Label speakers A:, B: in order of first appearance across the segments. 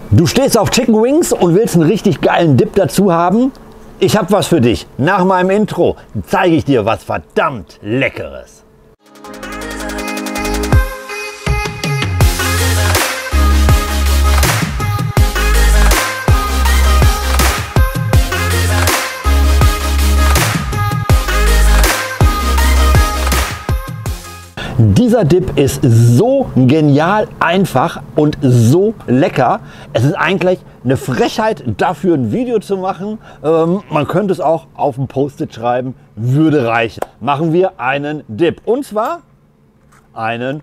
A: Du stehst auf Chicken Wings und willst einen richtig geilen Dip dazu haben? Ich habe was für dich. Nach meinem Intro zeige ich dir was verdammt Leckeres. Dieser Dip ist so genial einfach und so lecker. Es ist eigentlich eine Frechheit, dafür ein Video zu machen. Man könnte es auch auf ein Post-it schreiben, würde reichen. Machen wir einen Dip. Und zwar einen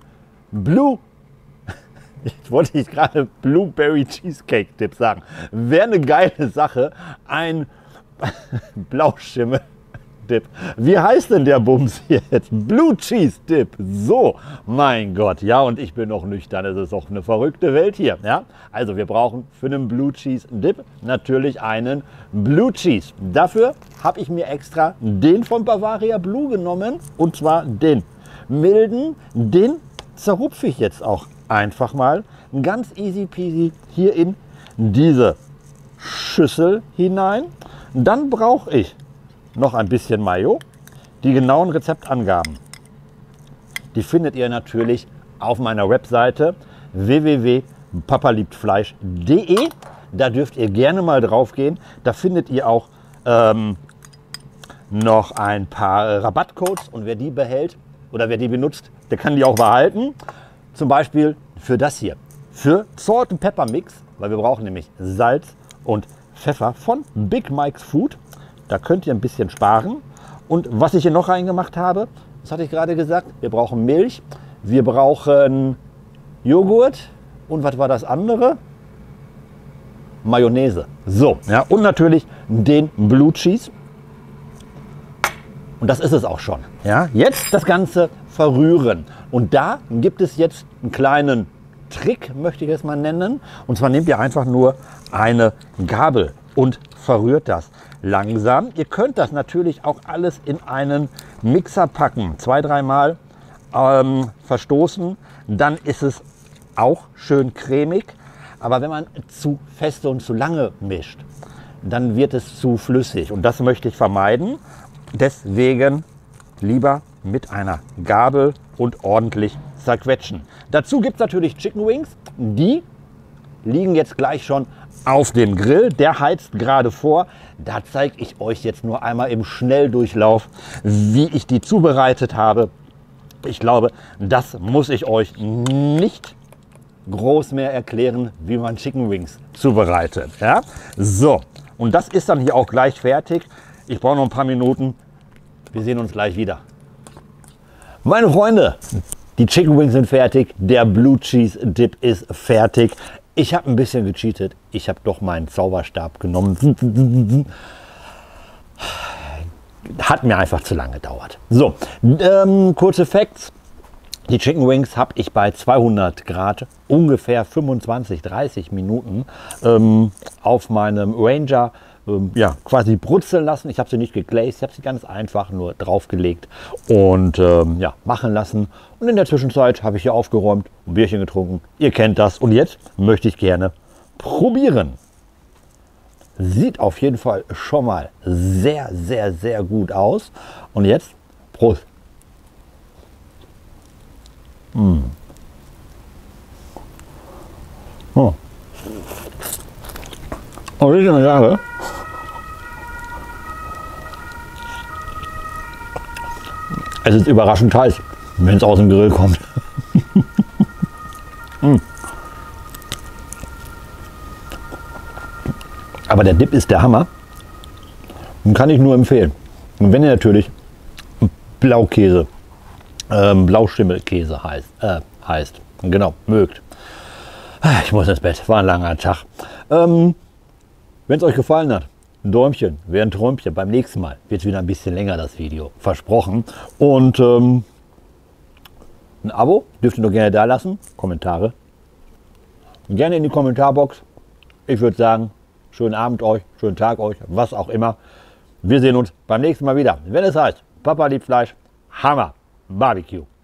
A: Jetzt wollte ich gerade Blueberry Cheesecake Dip sagen. Wäre eine geile Sache. Ein Blauschimmel Dip. Wie heißt denn der Bums hier jetzt? Blue Cheese Dip. So, mein Gott. Ja, und ich bin noch nüchtern. Es ist auch eine verrückte Welt hier. Ja? Also wir brauchen für einen Blue Cheese Dip natürlich einen Blue Cheese. Dafür habe ich mir extra den von Bavaria Blue genommen. Und zwar den milden. Den zerrupfe ich jetzt auch einfach mal ganz easy peasy hier in diese Schüssel hinein. Dann brauche ich noch ein bisschen Mayo. Die genauen Rezeptangaben, die findet ihr natürlich auf meiner Webseite www.papaliebtfleisch.de. Da dürft ihr gerne mal drauf gehen. Da findet ihr auch noch ein paar Rabattcodes und wer die behält oder wer die benutzt, der kann die auch behalten. Zum Beispiel für das hier, für Salt and Pepper Mix, weil wir brauchen nämlich Salz und Pfeffer von Big Mike's Food. Da könnt ihr ein bisschen sparen. Und was ich hier noch reingemacht habe, das hatte ich gerade gesagt, wir brauchen Milch, wir brauchen Joghurt und was war das andere? Mayonnaise. So, ja, und natürlich den Blue Cheese. Und das ist es auch schon. Ja, jetzt das Ganze verrühren. Und da gibt es jetzt einen kleinen Trick, möchte ich es mal nennen. Und zwar nehmt ihr einfach nur eine Gabel und verrührt das langsam. Ihr könnt das natürlich auch alles in einen Mixer packen, 2-3 Mal verstoßen, dann ist es auch schön cremig. Aber wenn man zu feste und zu lange mischt, dann wird es zu flüssig und das möchte ich vermeiden. Deswegen lieber mit einer Gabel und ordentlich zerquetschen. Dazu gibt es natürlich Chicken Wings, die liegen jetzt gleich schon auf dem Grill. Der heizt gerade vor. Da zeige ich euch jetzt nur einmal im Schnelldurchlauf, wie ich die zubereitet habe. Ich glaube, das muss ich euch nicht groß mehr erklären, wie man Chicken Wings zubereitet. Ja? So, und das ist dann hier auch gleich fertig. Ich brauche noch ein paar Minuten. Wir sehen uns gleich wieder. Meine Freunde, die Chicken Wings sind fertig. Der Blue Cheese Dip ist fertig. Ich habe ein bisschen gecheatet. Ich habe doch meinen Zauberstab genommen. Hat mir einfach zu lange gedauert. So, kurze Facts. Die Chicken Wings habe ich bei 200 Grad ungefähr 25-30 Minuten auf meinem Ranger ja, quasi brutzeln lassen. Ich habe sie nicht geglazed, ich habe sie ganz einfach nur draufgelegt und ja, machen lassen. Und in der Zwischenzeit habe ich hier aufgeräumt, ein Bierchen getrunken. Ihr kennt das. Und jetzt möchte ich gerne probieren. Sieht auf jeden Fall schon mal sehr, sehr, sehr gut aus. Und jetzt Prost. Mm. Oh. Und ich sage, es ist überraschend heiß, wenn es aus dem Grill kommt. Aber der Dip ist der Hammer. Den kann ich nur empfehlen. Und wenn ihr natürlich Blaukäse, Blauschimmelkäse heißt, genau, mögt. Ich muss ins Bett, war ein langer Tag. Wenn es euch gefallen hat, ein Däumchen, wäre ein Träumchen. Beim nächsten Mal wird es wieder ein bisschen länger, das Video. Versprochen. Und ein Abo dürft ihr nur gerne da lassen. Kommentare. Gerne in die Kommentarbox. Ich würde sagen, schönen Abend euch, schönen Tag euch, was auch immer. Wir sehen uns beim nächsten Mal wieder. Wenn es heißt, Papa liebt Fleisch, Hammer, Barbecue.